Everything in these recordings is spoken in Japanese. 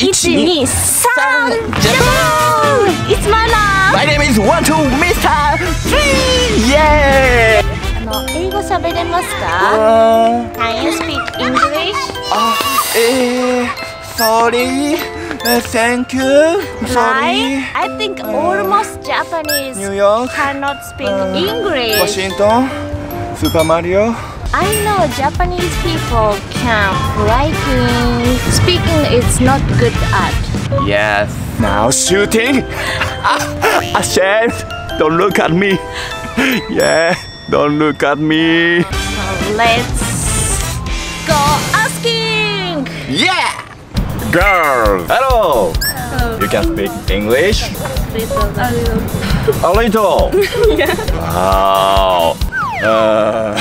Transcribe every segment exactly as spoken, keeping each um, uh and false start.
一二三 It's my love. My name is one two Mister Three. Yeah. あの英語喋れますか？ Can you speak English? あ、えー、Sorry. Thank you. Sorry. I think almost Japanese New York. cannot speak English. Washington. Super Mario. I know Japanese people can writing. Speaking is not good at. Yes. Now shooting. Ashamed. Don't look at me. Yeah. Don't look at me. So let's go asking. Yeah. Girl. Hello. Hello. You can speak English. Little. A little. A little. Yeah. Wow. Uh.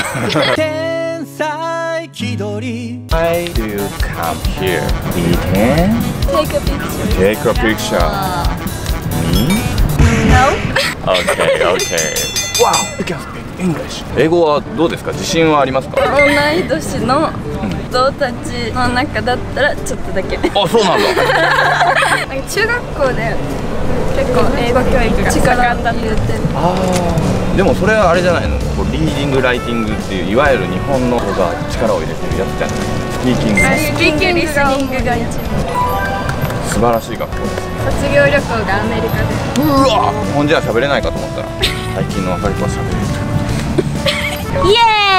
Why do you come here? Eating? Take a picture. Take a picture. Me? No. Okay, okay. Wow, you can speak English. 英語はどうですか？自信はありますか？ 同い年の人たちの中だったらちょっとだけ。 あ、そうなんだ。 なんか中学校で結構英語教育が力が入れてる。 ああ。でもそれはあれじゃないの？こうリーディング、ライティングっていういわゆる日本の方が力を入れてるやつじゃない？スピーキング。 スピーキング、リスニングが一番。 素晴らしい学校です。 卒業旅行がアメリカで。 うわ。日本じゃ喋れないかと思ったら最近の若い子は喋れる。 イエ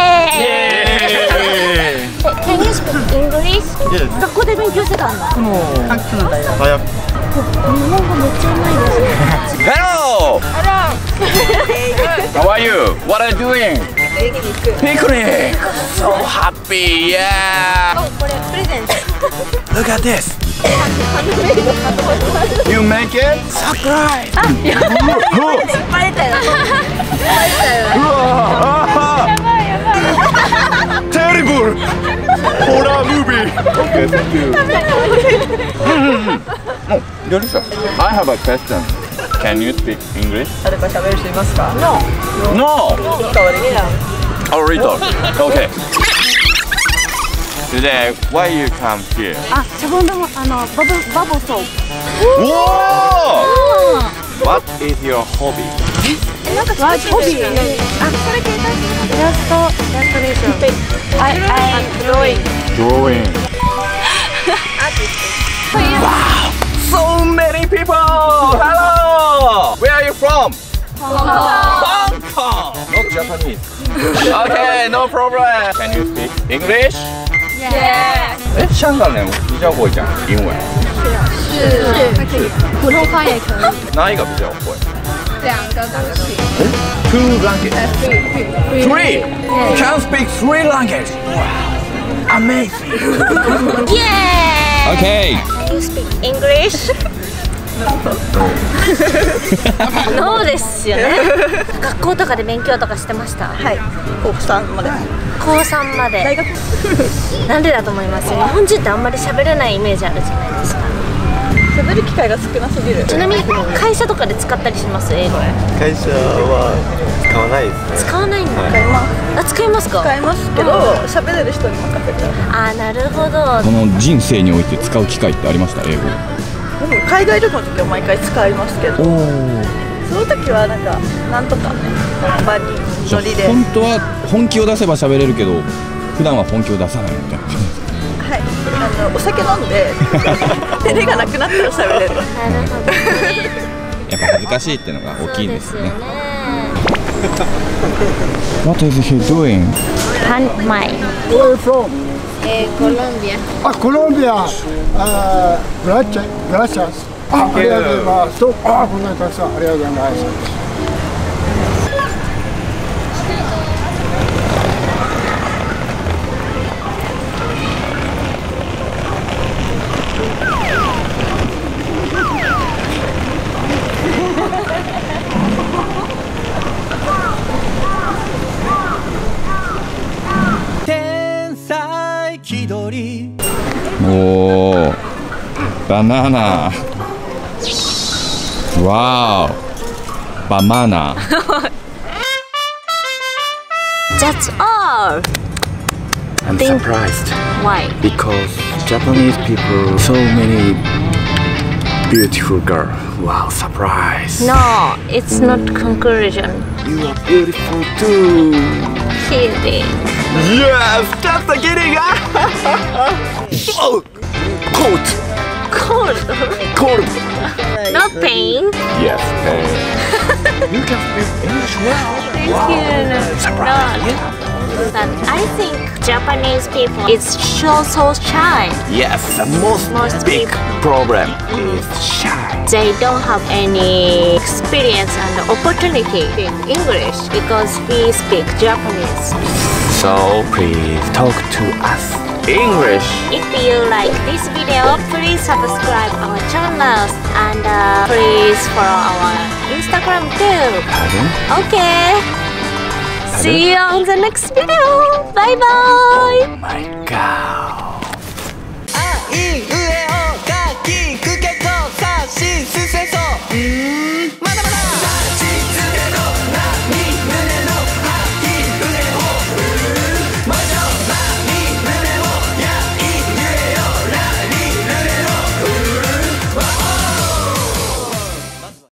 ーイ Can you speak English? 学校で勉強してたんだ。 もう韓国の大学。大学。 日本語めっちゃうまいですね。 Hello! How are you? What are you doing? Picnic! So happy, yeah! これプレゼント。 Look at this! You make it? Surprise! バレたよ。 やばいやばい Terrible! Horror movie! Okay, thank you. Oh, delicious. I have a question. Can you speak English? 誰か喋る人いますか？ No! No! 一回はできない。 Oh, little. Okay. Today, why you come here? あ、シャボン玉、あの、バブ、バボソー。 Whoa! What is your hobby? なんかホビー。あ、それ携帯。イラスト、イラストレーション。I, I drawing. Drawing. Wow! So many people! Hello! Where are you from? Hong Kong! Not Japanese. Okay, no problem. Can you speak English? Yeah. 哎，香港人比较会讲英文， 是，普通话也可以。 哪一个比较会两个都行。 ？Two languages. Three. Can speak three languages. Wow. Amazing. Yeah! Okay. Can you speak English? No ですよね。学校とかで勉強とかしてました。 はい。高三まで。 高三まで。 大学。 なんでだと思います？日本人ってあんまり喋れないイメージあるじゃないですか。 喋る機会が少なすぎる。 ちなみに会社とかで使ったりします？英語。 会社は使わないですね。 使わないんだ。 使います。 あ、使いますか？ 使いますけど、喋れる人に任せて。 あ、なるほど。 この人生において使う機会ってありました？英語。 でも海外旅行の時は毎回使いますけど、その時はなんかなんとかね、場にノリで。 本当は本気を出せば喋れるけど、普段は本気を出さないみたいな感じですか？ はい。あのお酒飲んで照れがなくなったら喋れる。 なるほどね。 やっぱ恥ずかしいっていうのが大きいんですよね。 そうですよね。 What is he doing? Pan Mai. Where are you from? Eh, Colombia. Ah, Colombia. Ah, gracias. Gracias. Ah, ありがとうございます。あ、こんなにたくさんありがとうございます。 おー、バナナ。わー、バナナ。 That's all. I'm Think- surprised Why? because Japanese people so many beautiful girl. Wow, surprise. No, it's not conclusion. You are beautiful too. Kidding. Yes, just a kidding. Oh, cold. Cold. Cold. No pain. Yes, pain. You can speak English well. Thank you. Surprise. No. But I think Japanese people is so so shy. Yes, the most, Most big people. problem is shy. They don't have any experience and opportunity in English because we speak Japanese. So please talk to us English. If you like this video, please subscribe our channels and uh, please follow our Instagram too. Pardon? Okay. See you on the next video. Bye bye. Oh my god. 아, 이, 으에